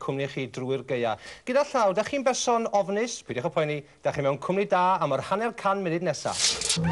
cwmni chi drwy'r gaea. Gyda llaw, da chi'n berson ofnus, peidiwch o poeni, da chi mewn cwmni da am yr 100 munud nesaf.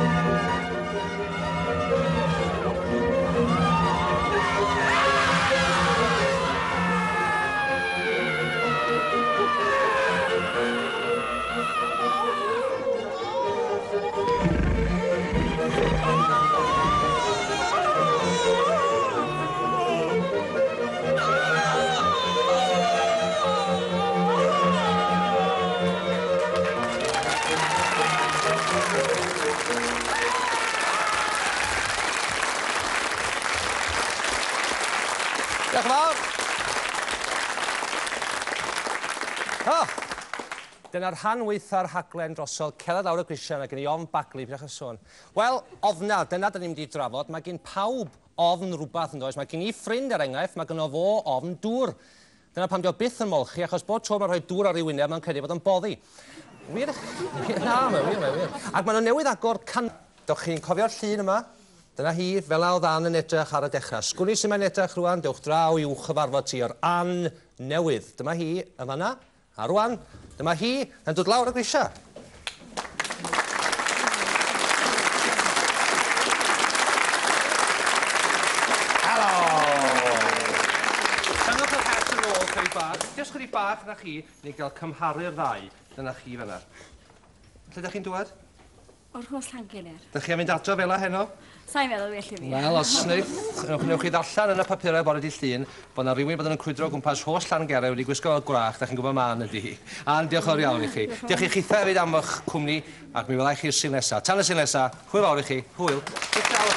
Diolch yn fawr. Dyna'r rhan weitha'r rhaglen drosodd cerdded lawr y grisiau yna gen i ofn baglu, pidwch yn sôn. Wel, ofna, dyna dyn ni'n mynd i drafod. Mae gen pawb ofn rhywbeth yn does. Mae gen I ffrind enghraifft, mae gen o fo ofn dŵr. Dyna pam dio byth yn molchi, achos bod tro mae'n rhoi dŵr ar ei wyneb, mae'n credu bod yn boddi. Wir? Na, wir. Ac maen nhw newydd agor can... Dewch chi'n cofio'r llun yma? Dyna hi, fel a o ddan yn edrych ar y dechrau. Sgwni sy'n mae'n edrych rwan, dewch draw i'w chyfarfod ti o'r an newydd. Dyma hi, y fanna, a rwan, dyma hi, yn dod lawr y grisiau. Helo! Dyngwch yr het yn ôl, chydig bach. Diolch chydig bach na chi, ni gael cymharu'r ddau. Dyna chi fanna. Lle ydych chi'n dŵad? O'r holl Llangelir. Dych chi am fynd adro fel a heno? Sa'n meddwl well i fi. Wel, os wnewch chi ddarllen yn y papurau bore dydd Llun bod yna rhywun bod yn crwydro o gwmpas holl Llangerir wedi gwisgo gwrach, da chi'n gwybod man ydy hi. A'n diolch o'r iawn I chi. Diolch I chi hefyd am eich cwmni, ac mi welai chi'r sy'n nesaf. Tan y sy'n nesaf, hwyl fawr I chi. Hwyl.